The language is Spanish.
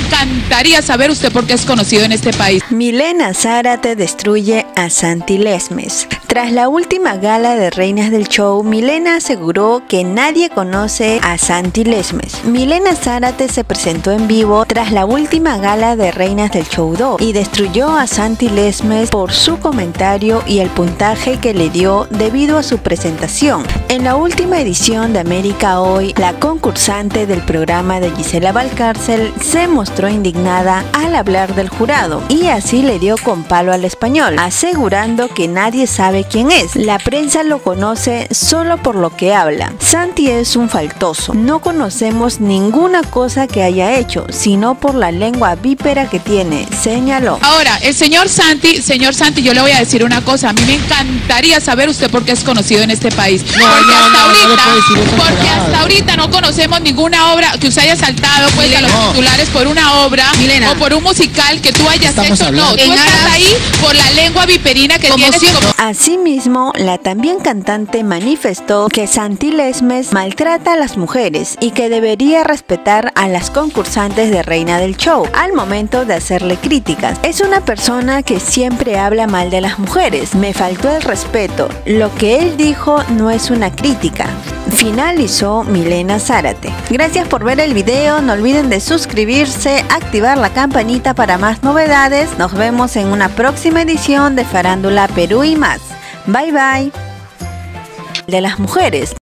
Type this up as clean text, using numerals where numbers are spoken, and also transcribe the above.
encantaría saber usted por qué es conocido en este país. Milena Zárate destruye a Santi Lesmes. Tras la última gala de Reinas del Show, Milena aseguró que nadie conoce a Santi Lesmes. Milena Zárate se presentó en vivo tras la última gala de Reinas del Show 2 y destruyó a Santi Lesmes por su comentario y el puntaje que le dio debido a su presentación. En la última edición de América Hoy, la concursante del programa de Gisela Valcárcel se mostró indignada al hablar del jurado y así le dio con palo al español, asegurando que nadie sabe quién es. La prensa lo conoce solo por lo que habla. Santi es un faltoso. No conocemos ninguna cosa que haya hecho, sino por la lengua vípera que tiene, señaló. Ahora, el señor Santi, yo le voy a decir una cosa. A mí me encantaría saber usted por qué es conocido en este país. Porque hasta ahorita no conocemos ninguna obra que usted haya saltado pues a los titulares por una obra o por un musical que tú hayas hecho. No, tú estás ahí por la lengua viperina que tienes. Asimismo, la también cantante manifestó que Santi Lesmes maltrata a las mujeres y que debería respetar a las concursantes de Reina del Show al momento de hacerle críticas. Es una persona que siempre habla mal de las mujeres. Me faltó el respeto. Lo que él dijo no es una crítica, finalizó Milena Zárate. Gracias por ver el video. No olviden de suscribirse, activar la campanita para más novedades. Nos vemos en una próxima edición de Farándula Perú y más. Bye bye. De las mujeres.